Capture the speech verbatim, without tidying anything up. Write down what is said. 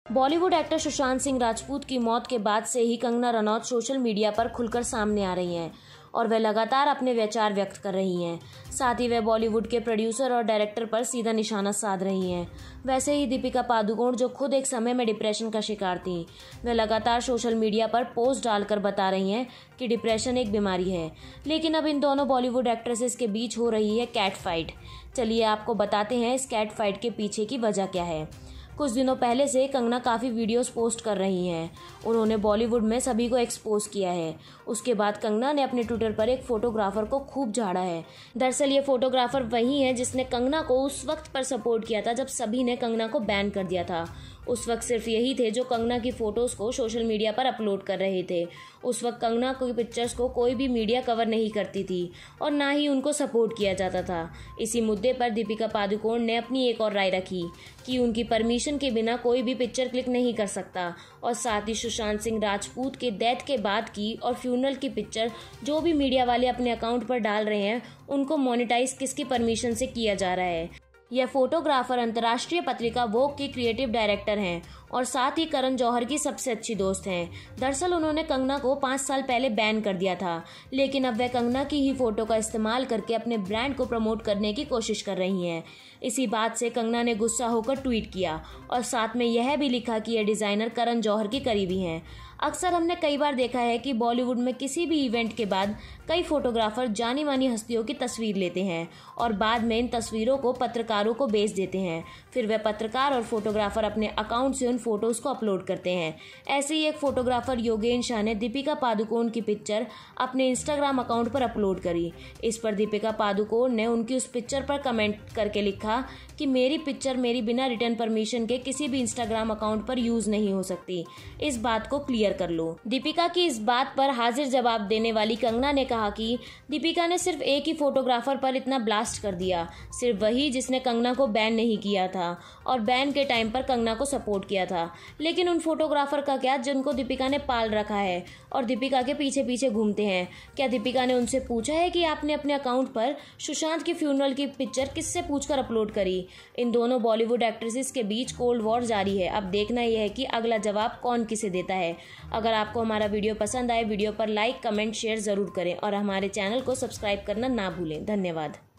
Bollywood actor Sushant Singh Rajput की मौत के बाद से ही कंगना रनौत सोशल मीडिया पर खुलकर सामने आ रही हैं और वह लगातार अपने विचार व्यक्त कर रही हैं। साथ ही वह बॉलीवुड के प्रोड्यूसर और डायरेक्टर पर सीधा निशाना साध रही हैं। वैसे ही दीपिका पादुकोण, जो खुद एक समय में डिप्रेशन का शिकार थीं, वह लगातार सोशल मीडिया पर पोस्ट डालकर बता रही हैं कि डिप्रेशन एक बीमारी है। लेकिन अब इन दोनों बॉलीवुड एक्ट्रेसेस के बीच हो रही है कैट फाइट। चलिए आपको बताते हैं इस कैट फाइट के पीछे की वजह क्या है। कुछ दिनों पहले से कंगना काफ़ी वीडियोस पोस्ट कर रही हैं। उन्होंने बॉलीवुड में सभी को एक्सपोज किया है। उसके बाद कंगना ने अपने ट्विटर पर एक फोटोग्राफर को खूब झाड़ा है। दरअसल ये फोटोग्राफर वही है जिसने कंगना को उस वक्त पर सपोर्ट किया था जब सभी ने कंगना को बैन कर दिया था। उस वक्त सिर्फ यही थे जो कंगना की फ़ोटोज़ को सोशल मीडिया पर अपलोड कर रहे थे। उस वक्त कंगना की पिक्चर्स को कोई भी मीडिया कवर नहीं करती थी और ना ही उनको सपोर्ट किया जाता था। इसी मुद्दे पर दीपिका पादुकोण ने अपनी एक और राय रखी कि उनकी परमिशन के बिना कोई भी पिक्चर क्लिक नहीं कर सकता और साथ ही सुशांत सिंह राजपूत के डेथ के बाद की और फ्यूनरल की पिक्चर जो भी मीडिया वाले अपने अकाउंट पर डाल रहे हैं उनको मोनेटाइज किसकी परमिशन से किया जा रहा है। यह फोटोग्राफर अंतर्राष्ट्रीय पत्रिका वोग के क्रिएटिव डायरेक्टर हैं और साथ ही करण जौहर की सबसे अच्छी दोस्त हैं। दरअसल उन्होंने कंगना को पाँच साल पहले बैन कर दिया था, लेकिन अब वह कंगना की ही फोटो का इस्तेमाल करके अपने ब्रांड को प्रमोट करने की कोशिश कर रही हैं। इसी बात से कंगना ने गुस्सा होकर ट्वीट किया और साथ में यह भी लिखा कि यह डिज़ाइनर करण जौहर की करीबी हैं। अक्सर हमने कई बार देखा है कि बॉलीवुड में किसी भी इवेंट के बाद कई फोटोग्राफर जानी मानी हस्तियों की तस्वीर लेते हैं और बाद में इन तस्वीरों को पत्रकारों को बेच देते हैं। फिर वह पत्रकार और फोटोग्राफर अपने अकाउंट से उन फोटोज़ को अपलोड करते हैं। ऐसे ही एक फोटोग्राफर योगेन शाह ने दीपिका पादुकोण की पिक्चर अपने इंस्टाग्राम अकाउंट पर अपलोड करी। इस पर दीपिका पादुकोण ने उनकी उस पिक्चर पर कमेंट करके लिखा कि मेरी पिक्चर मेरी बिना रिटर्न परमिशन के किसी भी इंस्टाग्राम अकाउंट पर यूज नहीं हो सकती, इस बात को क्लियर कर लो। दीपिका की इस बात पर हाजिर जवाब देने वाली कंगना ने कहा कि दीपिका ने सिर्फ एक ही फोटोग्राफर पर इतना ब्लास्ट कर दिया, सिर्फ वही जिसने कंगना को बैन नहीं किया था और बैन के टाइम पर कंगना को सपोर्ट किया था। लेकिन उन फोटोग्राफर का क्या जिनको दीपिका ने पाल रखा है और दीपिका के पीछे पीछे घूमते हैं? क्या दीपिका ने उनसे पूछा है कि आपने अपने अकाउंट पर सुशांत की फ्यूनरल की पिक्चर किससे पूछकर अपलोड करी? इन दोनों बॉलीवुड एक्ट्रेसेस के बीच कोल्ड वॉर जारी है। अब देखना यह है कि अगला जवाब कौन किसे देता है। अगर आपको हमारा वीडियो पसंद आए, वीडियो पर लाइक, कमेंट, शेयर जरूर करें और हमारे चैनल को सब्सक्राइब करना ना भूलें। धन्यवाद।